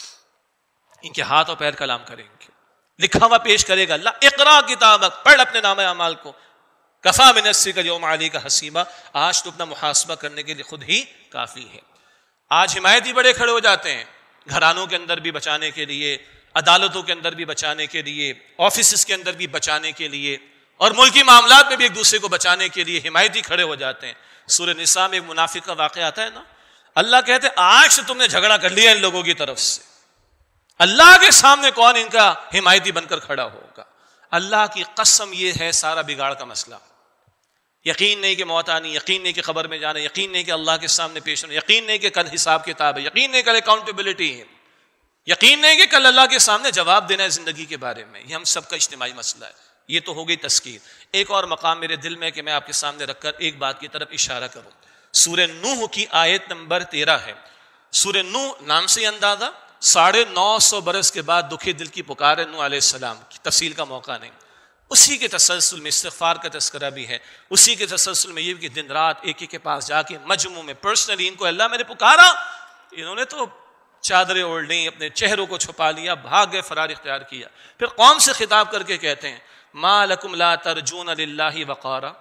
ان کے ہاتھ اور پیر کلام کریں گے، لکھا ہوا پیش کرے گا اللہ اقرا کتابک، پڑھ اپنے نامہ اعمال کو، کفا بنفسک اليوم علیک حسیبا. آج تو اپنا محاسبہ کرنے کے لیے خود ہی کافی ہے. آج حمایتی بڑے کھڑے ہو جاتے ہیں، گھرانوں کے اندر بھی بچانے کے لیے، عدالتوں کے اندر بھی بچانے کے لیے، آفیسز کے اندر بھی بچانے کے لیے، اور ملکی معاملات میں بھی ایک دوسرے کو بچانے کے لیے حمایتی کھڑے ہو جاتے ہیں. سورہ نساء میں ایک منافق کا واقعہ آتا ہے نا، اللہ کہتے ہیں آج سے تم نے جھگڑا کر لیا ان لوگوں کی طرف سے، اللہ کے سامنے کون ان کا حمایتی بن کر کھڑا ہوگا؟ اللہ کی قسم یہ ہے سارا بگاڑ کا مسئلہ. یقین نہیں کہ موت آنی، یقین نہیں کہ قبر میں جانا، یقین نہیں کہ اللہ کے سامنے پیش ہونا، یقین نہیں کہ کل حساب کتاب ہے، یقین نہیں کل اکاؤنٹیبلٹی ہے، یقین نہیں کہ کل اللہ کے سامنے جواب دینا ہے زندگی کے بارے میں. یہ ہم سب کا اجتماعی مسئلہ ہے. یہ تو ہو گئی تذکیر. ایک اور مقام میرے دل میں کہ میں آپ کے سامنے رکھ کر ایک بات کی طرف اشارہ کروں. سورہ نوح کی آیت نمبر تیرہ ہے. سورہ نوح نام سے اندازہ ساڑھے نو سو برس کے بعد دکھے دل کی پکار ہے نوح علیہ السلام کی. تفصیل کا موقع نہیں. اسی کے تسلسل میں استغفار کا تذکرہ بھی ہے. اسی کے تسلسل میں یہ کہ دن رات ایک ایک کے پاس جا کے مجموع میں پرسنلی ان کو اللہ میں نے پکارا، انہوں نے تو چادریں اوڑھ لیں، اپنے چہروں کو چھپا لیا، بھاگ گئے، فرار اختیار کیا. پھر قوم سے خطاب کر کے کہتے ہیں ما لکم لا ترجون للہ وقارا،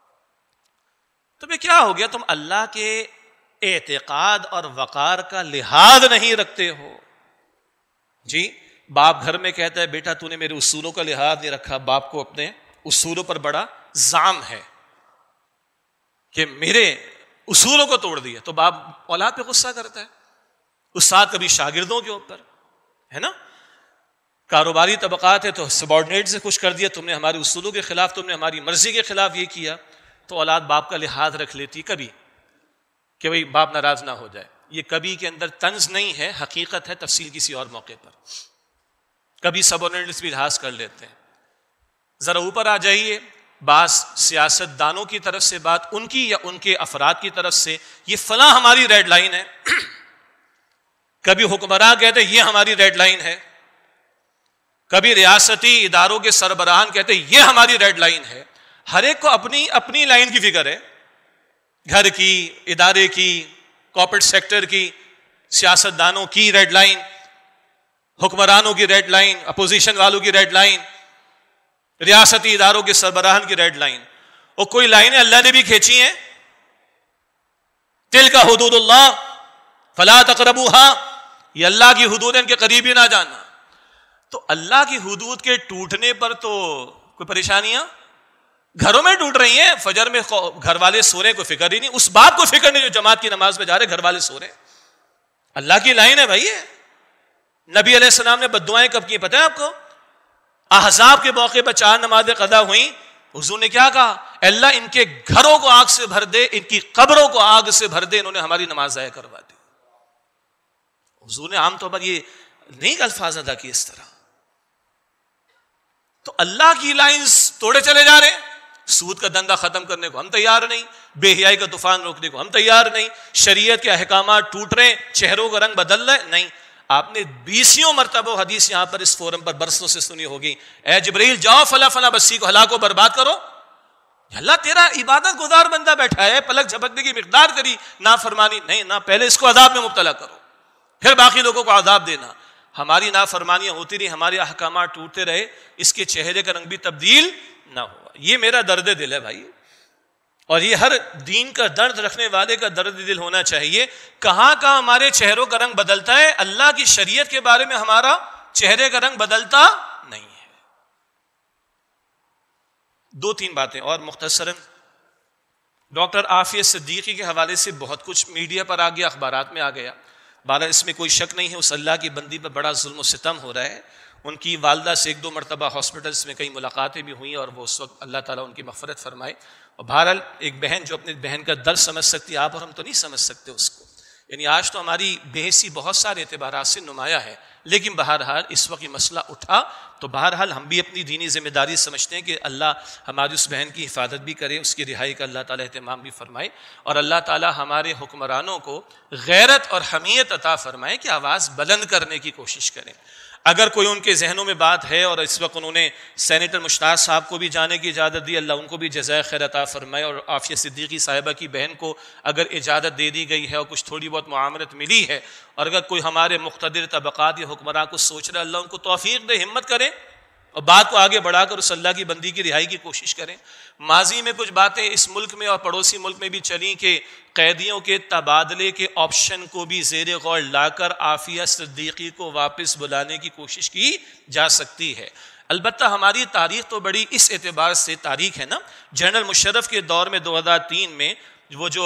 تمہیں کیا ہو گیا، تم اللہ کے اعتقاد اور وقار کا لحاظ نہیں رکھتے ہو. جی باپ گھر میں کہتا ہے بیٹا تو نے میرے اصولوں کا لحاظ نہیں رکھا، باپ کو اپنے اصولوں پر بڑا زعم ہے کہ میرے اصولوں کو توڑ دیا، تو باپ اولاد پہ غصہ کرتا ہے. استاد کبھی شاگردوں کے اوپر ہے نا، کاروباری طبقات ہے تو سبارڈینیٹ سے خوش کر دیا، تم نے ہمارے اصولوں کے خلاف، تم نے ہماری مرضی کے خلاف یہ کیا. تو اولاد باپ کا لحاظ رکھ لیتی کبھی کہ بھئی باپ ناراض نہ ہو جائے. یہ کبھی کے اندر طنز نہیں ہے، حقیقت ہے، تفصیل کسی اور موقع پر. کبھی سبارڈینیٹس بھی لحاظ کر لیتے ہیں. ذرا اوپر آ جائیے، بعض سیاست دانوں کی طرف سے بات ان کی یا ان کے افراد کی طرف سے یہ فلاں ہماری ریڈ لائن ہے. کبھی حکمراں کہتے ہیں یہ ہماری ریڈ لائن ہے، کبھی ریاستی اداروں کے سربراہان کہتے ہیں یہ ہماری ریڈ لائن ہے. ہر ایک کو اپنی اپنی لائن کی فکر ہے، گھر کی، ادارے کی، کارپوریٹ سیکٹر کی، سیاست دانوں کی ریڈ لائن، حکمرانوں کی ریڈ لائن، اپوزیشن والوں کی ریڈ لائن، ریاستی اداروں کے سربراہان کی ریڈ لائن. اور کوئی لائنیں اللہ نے بھی کھینچی ہیں، تلک حدود اللہ فلا تقربوها، یہ اللہ کی حدود ہیں، ان کے قریب ہی نہ جانا. تو اللہ کی حدود کے ٹوٹنے پر تو کوئی پریشانیاں گھروں میں ٹوٹ رہی ہیں. فجر میں گھر والے سو رہے، کوئی فکر ہی نہیں، اس باپ کو فکر نہیں جو جماعت کی نماز میں جا رہے گھر والے سو رہے. اللہ کی لائن ہے بھائی، نبی علیہ السلام نے بددعائیں کب کی پتہ ہے آپ کو؟ احزاب کے موقع پر چار نمازیں قضا ہوئیں، حضور نے کیا کہا؟ اللہ ان کے گھروں کو آگ سے بھر دے، ان کی قبروں کو آگ سے بھر دے، انہوں نے ہماری نماز ضائع کروا دی۔ حضور نے عام طور پر یہ نہیں الفاظ ادا کیے اس طرح۔ تو اللہ کی لائنز توڑے چلے جا رہے ہیں، سود کا دھندا ختم کرنے کو ہم تیار نہیں، بے حیائی کا طوفان روکنے کو ہم تیار نہیں، شریعت کے احکامات ٹوٹ رہے ہیں، چہروں کا رنگ بدل رہے نہیں۔ آپ نے بیسیوں مرتبہ حدیث یہاں پر اس فورم پر برسوں سے سنی ہوگی، اے جبرائیل جاؤ فلاں فلاں بستی کو ہلاک و برباد کرو۔ اللہ تیرا عبادت گزار بندہ بیٹھا ہے، پلک جھپکنے کی مقدار تیری نافرمانی نہیں، نہ پہلے اس کو عذاب میں مبتلا کرو پھر باقی لوگوں کو عذاب دینا۔ ہماری نافرمانیاں ہوتی رہی، ہمارے احکامات ٹوٹتے رہے، اس کے چہرے کا رنگ بھی تبدیل نہ ہوا۔ یہ میرا درد دل ہے بھائی، اور یہ ہر دین کا درد رکھنے والے کا درد دل ہونا چاہیے۔ کہاں کہاں ہمارے چہروں کا رنگ بدلتا ہے، اللہ کی شریعت کے بارے میں ہمارا چہرے کا رنگ بدلتا نہیں ہے۔ دو تین باتیں اور مختصراً، ڈاکٹر عافیہ صدیقی کے حوالے سے بہت کچھ میڈیا پر آ گیا، اخبارات میں آ گیا، بارہ اس میں کوئی شک نہیں ہے اس اللہ کی بندی پر بڑا ظلم و ستم ہو رہا ہے۔ ان کی والدہ سے ایک دو مرتبہ ہاسپٹلس میں کئی ملاقاتیں بھی ہوئیں، اور وہ اس وقت اللہ تعالیٰ ان کی مغفرت فرمائے۔ اور بہرحال ایک بہن جو اپنی بہن کا درد سمجھ سکتی ہے، آپ اور ہم تو نہیں سمجھ سکتے اس کو، یعنی آج تو ہماری بے حسی بہت سارے اعتبارات سے نمایاں ہے، لیکن بہرحال اس وقت یہ مسئلہ اٹھا تو بہرحال ہم بھی اپنی دینی ذمہ داری سمجھتے ہیں کہ اللہ ہماری اس بہن کی حفاظت بھی کرے، اس کی رہائی کا اللہ تعالیٰ اہتمام بھی فرمائے، اور اللہ تعالیٰ ہمارے حکمرانوں کو غیرت اور حمیت عطا فرمائے کہ آواز بلند کرنے کی کوشش کریں۔ اگر کوئی ان کے ذہنوں میں بات ہے اور اس وقت انہوں نے سینیٹر مشتاق صاحب کو بھی جانے کی اجازت دی، اللہ ان کو بھی جزائے خیر عطا فرمائے، اور عافیہ صدیقی صاحبہ کی بہن کو اگر اجازت دے دی گئی ہے اور کچھ تھوڑی بہت معاملت ملی ہے، اور اگر کوئی ہمارے مقتدر طبقات یا حکمراں کو سوچ رہا ہے، اللہ ان کو توفیق دے، ہمت کریں اور بات کو آگے بڑھا کر اس اللہ کی بندی کی رہائی کی کوشش کریں۔ ماضی میں کچھ باتیں اس ملک میں اور پڑوسی ملک میں بھی چلیں کہ قیدیوں کے تبادلے کے آپشن کو بھی زیر غور لا کر عافیہ صدیقی کو واپس بلانے کی کوشش کی جا سکتی ہے۔ البتہ ہماری تاریخ تو بڑی اس اعتبار سے تاریخ ہے نا، جنرل مشرف کے دور میں دو ہزار تین میں وہ جو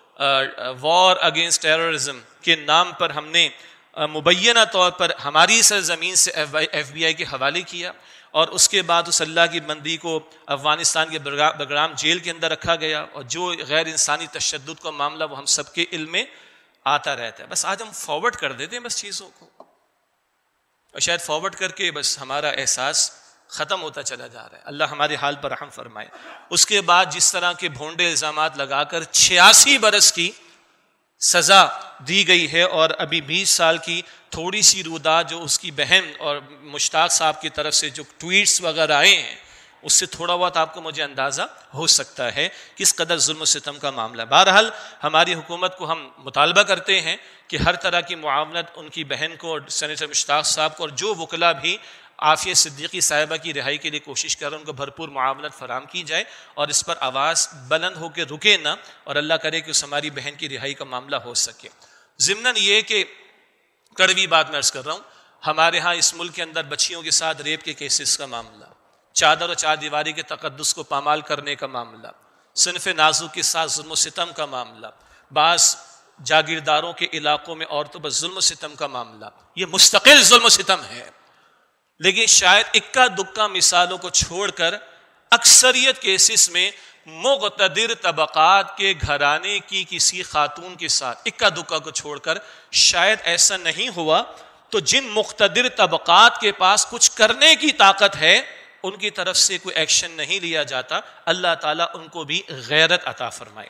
وار اگینسٹ ٹیررزم کے نام پر ہم نے مبینہ طور پر ہماری سرزمین سے ایف بی آئی کے حوالے کیا، اور اس کے بعد اس اللہ کی بندی کو افغانستان کے بگرام جیل کے اندر رکھا گیا، اور جو غیر انسانی تشدد کا معاملہ وہ ہم سب کے علم میں آتا رہتا ہے۔ بس آج ہم فارورڈ کر دیتے ہیں بس چیزوں کو، اور شاید فارورڈ کر کے بس ہمارا احساس ختم ہوتا چلا جا رہا ہے۔ اللہ ہمارے حال پر رحم فرمائے۔ اس کے بعد جس طرح کے بھونڈے الزامات لگا کر چھیاسی برس کی سزا دی گئی ہے، اور ابھی بیس سال کی تھوڑی سی روداد جو اس کی بہن اور مشتاق صاحب کی طرف سے جو ٹویٹس وغیرہ آئے ہیں، اس سے تھوڑا بہت آپ کو مجھے اندازہ ہو سکتا ہے کس قدر ظلم و ستم کا معاملہ ہے۔ بہرحال ہماری حکومت کو ہم مطالبہ کرتے ہیں کہ ہر طرح کی معاونت ان کی بہن کو اور سینیٹر مشتاق صاحب کو، اور جو وکلا بھی عافیہ صدیقی صاحبہ کی رہائی کے لیے کوشش کر رہے ہیں، ان کو بھرپور معاونت فراہم کی جائے، اور اس پر آواز بلند ہو کے رکے نہ، اور اللہ کرے کہ اس ہماری بہن کی رہائی کا معاملہ ہو سکے۔ ضمناً یہ کہ کڑوی بات میں عرض کر رہا ہوں، ہمارے ہاں اس ملک کے اندر بچیوں کے ساتھ ریپ کے کیسز کا معاملہ، چادر اور چار دیواری کے تقدس کو پامال کرنے کا معاملہ، صنف نازک کے ساتھ ظلم و ستم کا معاملہ، بعض جاگیرداروں کے علاقوں میں عورتوں پر ظلم و ستم کا معاملہ، یہ مستقل ظلم و ستم ہے۔ لیکن شاید اکا دکا مثالوں کو چھوڑ کر اکثریت کیسز میں مقتدر طبقات کے گھرانے کی کسی خاتون کے ساتھ، اکا دکا کو چھوڑ کر شاید ایسا نہیں ہوا، تو جن مقتدر طبقات کے پاس کچھ کرنے کی طاقت ہے ان کی طرف سے کوئی ایکشن نہیں لیا جاتا۔ اللہ تعالیٰ ان کو بھی غیرت عطا فرمائے۔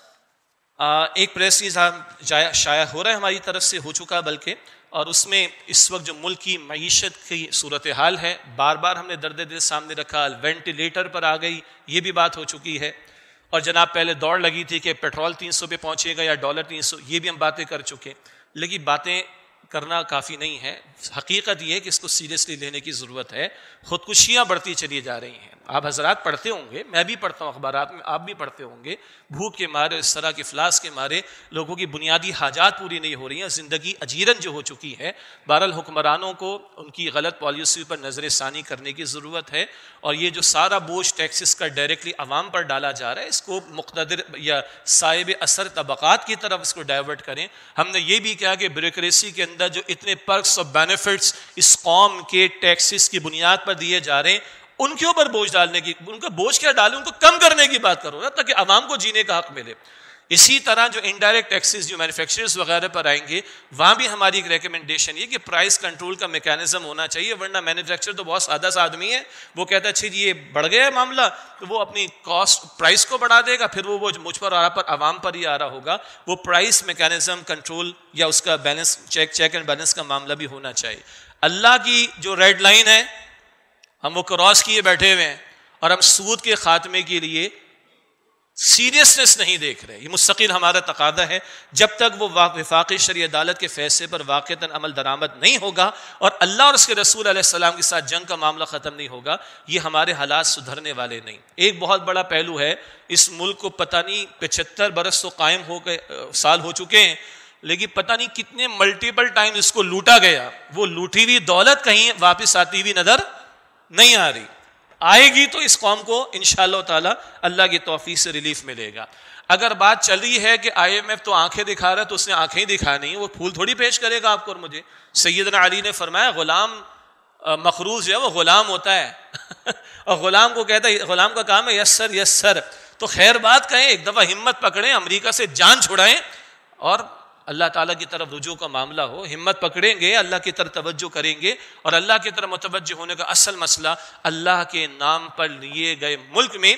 ایک پریس ریلیز شائع ہو رہا ہے ہماری طرف سے، ہو چکا بلکہ، اور اس میں اس وقت جو ملک کی معیشت کی صورتحال ہے، بار بار ہم نے درد دل سامنے رکھا، وینٹیلیٹر پر آ گئی، یہ بھی بات ہو چکی ہے، اور جناب پہلے دوڑ لگی تھی کہ پیٹرول تین سو پہ پہنچے گا یا ڈالر تین سو، یہ بھی ہم باتیں کر چکے، لیکن باتیں کرنا کافی نہیں ہے۔ حقیقت یہ ہے کہ اس کو سیریسلی لینے کی ضرورت ہے۔ خودکشیاں بڑھتی چلی جا رہی ہیں، آپ حضرات پڑھتے ہوں گے، میں بھی پڑھتا ہوں اخبارات میں، آپ بھی پڑھتے ہوں گے، بھوک کے مارے، اس طرح کے افلاس کے مارے لوگوں کی بنیادی حاجات پوری نہیں ہو رہی ہیں، زندگی اجیرن جو ہو چکی ہے۔ بہرحال حکمرانوں کو ان کی غلط پالیسی پر نظر ثانی کرنے کی ضرورت ہے، اور یہ جو سارا بوجھ ٹیکسز کا ڈائریکٹلی عوام پر ڈالا جا رہا ہے، اس کو مقتدر یا صاحب اثر طبقات کی طرف اس کو ڈائیورٹ کریں۔ ہم نے یہ بھی کہا کہ بیوروکریسی کے اندر جو اتنے پرکس اور بینیفٹس اس قوم کے ٹیکسز کی بنیاد پر دیے جا رہے ہیں، ان کے اوپر بوجھ ڈالنے کی، ان کا بوجھ کیا ڈالیں، ان کو کم کرنے کی بات کرو نا، تاکہ عوام کو جینے کا حق ملے۔ اسی طرح جو انڈائریکٹ ٹیکسز جو مینوفیکچررز وغیرہ پر آئیں گے، وہاں بھی ہماری ایک ریکمنڈیشن یہ کہ پرائس کنٹرول کا میکینزم ہونا چاہیے، ورنہ مینوفیکچرر تو بہت سادہ سا آدمی ہے، وہ کہتا ہے اچھا جی یہ بڑھ گیا ہے معاملہ، تو وہ اپنی کاسٹ پرائس کو بڑھا دے گا، پھر وہ مجھ پر آ رہا پر عوام پر ہی آ رہا ہوگا۔ وہ پرائس میکینزم کنٹرول یا اس کا balance check check and balance کا معاملہ بھی ہونا چاہیے۔ اللہ کی جو ریڈ لائن ہے ہم وہ کراس کیے بیٹھے ہوئے ہیں، اور ہم سود کے خاتمے کے لیے سیریسنس نہیں دیکھ رہے۔ یہ مستقل ہمارا تقاضا ہے، جب تک وہ وفاقی شرعی عدالت کے فیصلے پر واقعتاً عمل درآمد نہیں ہوگا اور اللہ اور اس کے رسول علیہ السلام کے ساتھ جنگ کا معاملہ ختم نہیں ہوگا، یہ ہمارے حالات سدھرنے والے نہیں۔ ایک بہت بڑا پہلو ہے، اس ملک کو پتہ نہیں پچہتر برس تو قائم ہو گئے سال ہو چکے ہیں، لیکن پتہ نہیں کتنے ملٹیپل ٹائم اس کو لوٹا گیا، وہ لوٹی ہوئی دولت کہیں واپس آتی ہوئی نظر نہیں آ رہی۔ آئے گی تو اس قوم کو انشاءاللہ تعالی اللہ کی توفیق سے ریلیف ملے گا۔ اگر بات چل رہی ہے کہ آئی ایم ایف تو آنکھیں دکھا رہا ہے، تو اس نے آنکھیں ہی دکھانی ہیں، وہ پھول تھوڑی پیش کرے گا آپ کو اور مجھے۔ سیدنا علی نے فرمایا غلام مخروض ہے وہ غلام ہوتا ہے اور غلام کو کہتا ہے، غلام کا کام ہے یسر یسر، تو خیر بات کہیں، ایک دفعہ ہمت پکڑیں، امریکہ سے جان چھڑائیں اور اللہ تعالیٰ کی طرف رجوع کا معاملہ ہو، ہمت پکڑیں گے، اللہ کی طرف توجہ کریں گے، اور اللہ کی طرف متوجہ ہونے کا اصل مسئلہ اللہ کے نام پر لیے گئے ملک میں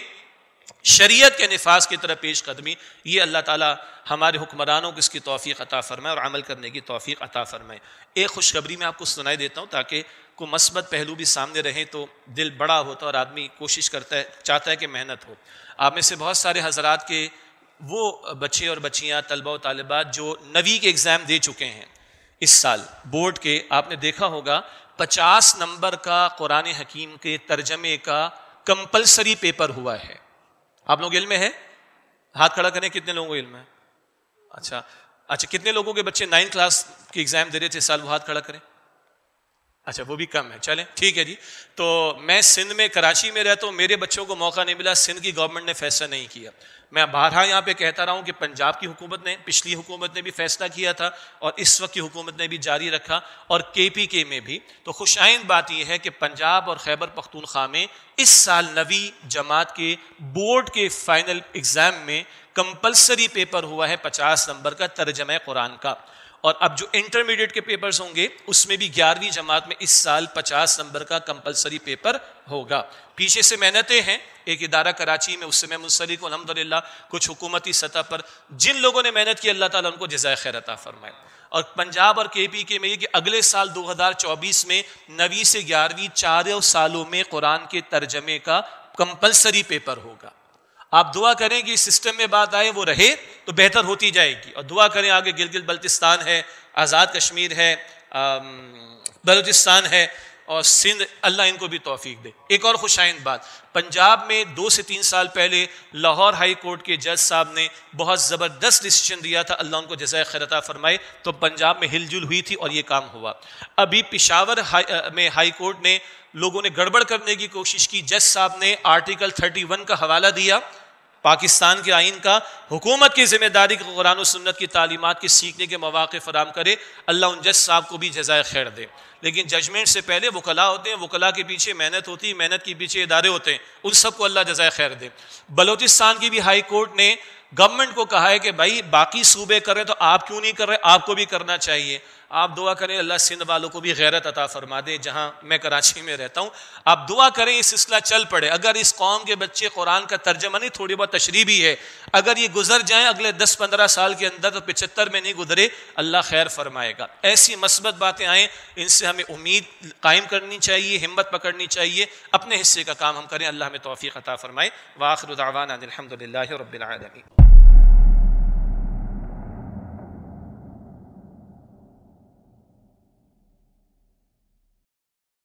شریعت کے نفاذ کی طرف پیش قدمی، یہ اللہ تعالیٰ ہمارے حکمرانوں کو اس کی توفیق عطا فرمائے اور عمل کرنے کی توفیق عطا فرمائے۔ ایک خوشخبری میں آپ کو سنائی دیتا ہوں تاکہ کوئی مثبت پہلو بھی سامنے رہے، تو دل بڑا ہوتا ہے اور آدمی کوشش کرتا ہے، چاہتا ہے کہ محنت ہو۔ آپ میں سے بہت سارے حضرات کے وہ بچے اور بچیاں، طلبہ و طالبات جو نویں کے ایگزام دے چکے ہیں اس سال بورڈ کے، آپ نے دیکھا ہوگا پچاس نمبر کا قرآن حکیم کے ترجمے کا کمپلسری پیپر ہوا ہے۔ آپ لوگ علم میں ہے؟ ہاتھ کھڑا کریں، کتنے لوگوں کو علم ہے؟ اچھا اچھا کتنے لوگوں کے بچے نائن کلاس کے ایگزام دے رہے تھے اس سال؟ وہ ہاتھ کھڑا کریں۔ اچھا وہ بھی کم ہے، چلیں ٹھیک ہے جی۔ تو میں سندھ میں کراچی میں رہتا ہوں، میرے بچوں کو موقع نہیں ملا، سندھ کی گورنمنٹ نے فیصلہ نہیں کیا۔ میں بارہا یہاں پہ کہتا رہا ہوں کہ پنجاب کی حکومت نے، پچھلی حکومت نے بھی فیصلہ کیا تھا اور اس وقت کی حکومت نے بھی جاری رکھا، اور کے پی کے میں بھی۔ تو خوش آئند بات یہ ہے کہ پنجاب اور خیبر پختونخوا میں اس سال نویں جماعت کے بورڈ کے فائنل ایگزام میں کمپلسری پیپر ہوا ہے پچاس نمبر کا ترجمہ قرآن کا، اور اب جو انٹرمیڈیٹ کے پیپرز ہوں گے اس میں بھی گیارہویں جماعت میں اس سال پچاس نمبر کا کمپلسری پیپر ہوگا۔ پیچھے سے محنتیں ہیں، ایک ادارہ کراچی میں، اس سے میں منسلک ہوں الحمدللہ، کچھ حکومتی سطح پر جن لوگوں نے محنت کی اللہ تعالیٰ ان کو جزائے خیر عطا فرمائے۔ اور پنجاب اور کے پی کے میں یہ کہ اگلے سال دو ہزار چوبیس میں نویں سے گیارہویں چاروں سالوں میں قرآن کے ترجمے کا کمپلسری پیپر ہوگا۔ آپ دعا کریں کہ اس سسٹم میں بات آئے، وہ رہے تو بہتر ہوتی جائے گی، اور دعا کریں آگے گلگت بلتستان ہے، آزاد کشمیر ہے، بلوچستان ہے اور سندھ، اللہ ان کو بھی توفیق دے۔ ایک اور خوش آئند بات، پنجاب میں دو سے تین سال پہلے لاہور ہائی کورٹ کے جج صاحب نے بہت زبردست ڈیسیشن دیا تھا، اللہ ان کو جزائے خیر عطا فرمائے، تو پنجاب میں ہل جل ہوئی تھی اور یہ کام ہوا۔ ابھی پشاور میں ہائی کورٹ نے لوگوں نے گڑبڑ کرنے کی کوشش کی، جج صاحب نے آرٹیکل تھرٹی ون کا حوالہ دیا پاکستان کے آئین کا، حکومت کی ذمہ داری کو قرآن و سنت کی تعلیمات کے سیکھنے کے مواقع فراہم کرے، اللہ ان جج صاحب کو بھی جزائے خیر دے۔ لیکن ججمنٹ سے پہلے وکلاء ہوتے ہیں، وکلاء کے پیچھے محنت ہوتی ہے، محنت کے پیچھے ادارے ہوتے ہیں، ان سب کو اللہ جزائے خیر دے۔ بلوچستان کی بھی ہائی کورٹ نے گورنمنٹ کو کہا ہے کہ بھائی باقی صوبے کر رہے تو آپ کیوں نہیں کر رہے، آپ کو بھی کرنا چاہیے۔ آپ دعا کریں اللہ سندھ والوں کو بھی غیرت عطا فرما دے، جہاں میں کراچی میں رہتا ہوں۔ آپ دعا کریں یہ سلسلہ چل پڑے، اگر اس قوم کے بچے قرآن کا ترجمہ نہیں، تھوڑی بہت تشریح بھی ہے، اگر یہ گزر جائیں اگلے دس پندرہ سال کے اندر تو پچہتر میں نہیں گزرے، اللہ خیر فرمائے گا۔ ایسی مثبت باتیں آئیں، ان سے ہمیں امید قائم کرنی چاہیے، ہمت پکڑنی چاہیے، اپنے حصے کا کام ہم کریں، اللہ ہمیں توفیق عطا فرمائے۔ وآخر دعوانا الحمد للہ رب العالمین۔